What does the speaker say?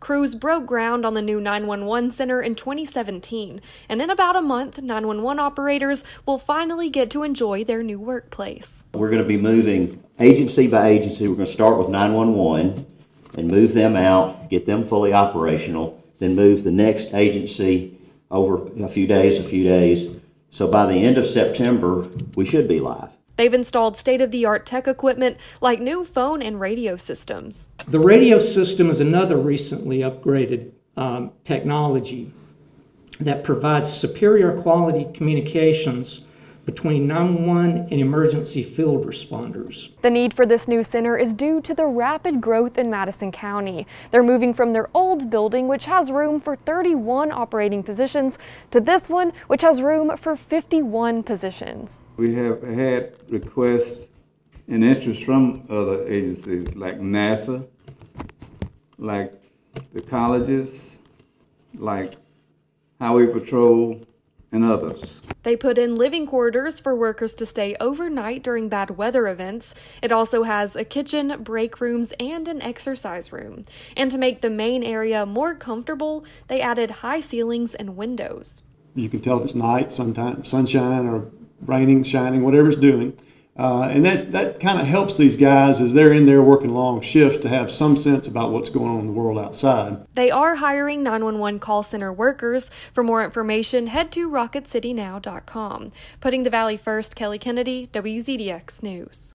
Crews broke ground on the new 911 center in 2017, and in about a month, 911 operators will finally get to enjoy their new workplace. We're going to be moving agency by agency. We're going to start with 911 and move them out, get them fully operational, then move the next agency over a few days. So by the end of September, we should be live. They've installed state-of-the-art tech equipment like new phone and radio systems. The radio system is another recently upgraded technology that provides superior quality communications between 911 and emergency field responders. The need for this new center is due to the rapid growth in Madison County. They're moving from their old building, which has room for 31 operating positions, to this one, which has room for 51 positions. We have had requests and interest from other agencies like NASA, like the colleges, like Highway Patrol, and others. They put in living quarters for workers to stay overnight during bad weather events. It also has a kitchen, break rooms, and an exercise room. And to make the main area more comfortable, they added high ceilings and windows. You can tell if it's night, sometimes sunshine or raining, shining, whatever it's doing. And that kind of helps these guys as they're in there working long shifts to have some sense about what's going on in the world outside. They are hiring 911 call center workers. For more information, head to rocketcitynow.com. Putting the Valley first, Kelly Kennedy, WZDX News.